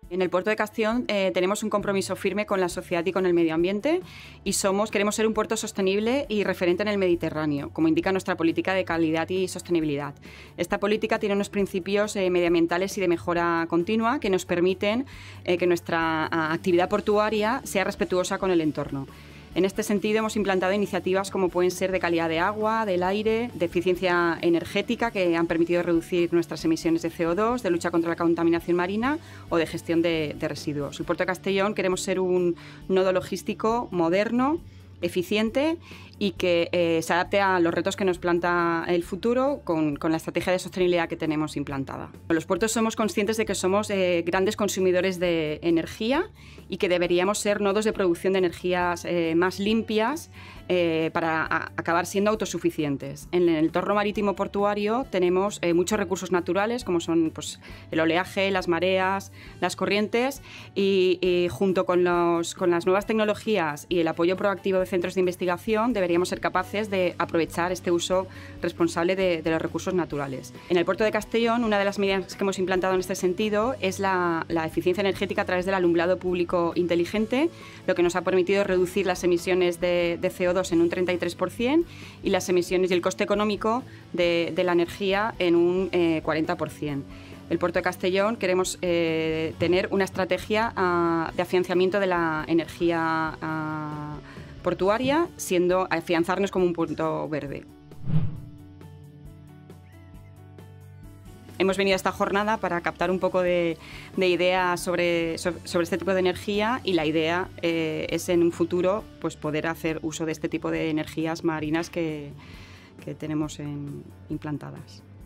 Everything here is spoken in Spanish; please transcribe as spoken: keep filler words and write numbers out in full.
En el puerto de Castellón eh, tenemos un compromiso firme con la sociedad y con el medio ambiente y somos, queremos ser un puerto sostenible y referente en el Mediterráneo, como indica nuestra política de calidad y sostenibilidad. Esta política tiene unos principios eh, medioambientales y de mejora continua que nos permiten eh, que nuestra a, actividad portuaria sea respetuosa con el entorno. En este sentido, hemos implantado iniciativas como pueden ser de calidad de agua, del aire, de eficiencia energética, que han permitido reducir nuestras emisiones de C O dos, de lucha contra la contaminación marina o de gestión de, de residuos. El puerto de Castellón queremos ser un nodo logístico moderno, eficiente y que eh, se adapte a los retos que nos planta el futuro con, con la estrategia de sostenibilidad que tenemos implantada. Los puertos somos conscientes de que somos eh, grandes consumidores de energía y que deberíamos ser nodos de producción de energías eh, más limpias eh, para a, acabar siendo autosuficientes. En el entorno marítimo portuario tenemos eh, muchos recursos naturales como son pues, el oleaje, las mareas, las corrientes y, y junto con, los, con las nuevas tecnologías y el apoyo proactivo de centros de investigación deberíamos ser capaces de aprovechar este uso responsable de, de los recursos naturales. En el puerto de Castellón, una de las medidas que hemos implantado en este sentido es la, la eficiencia energética a través del alumbrado público inteligente, lo que nos ha permitido reducir las emisiones de, de C O dos en un treinta y tres por ciento y las emisiones y el coste económico de, de la energía en un eh, cuarenta por ciento. El puerto de Castellón queremos eh, tener una estrategia uh, de afianzamiento de la energía uh, portuaria, siendo afianzarnos como un punto verde. Hemos venido a esta jornada para captar un poco de, de ideas sobre, sobre este tipo de energía y la idea eh, es en un futuro pues, poder hacer uso de este tipo de energías marinas que, que tenemos en, implantadas.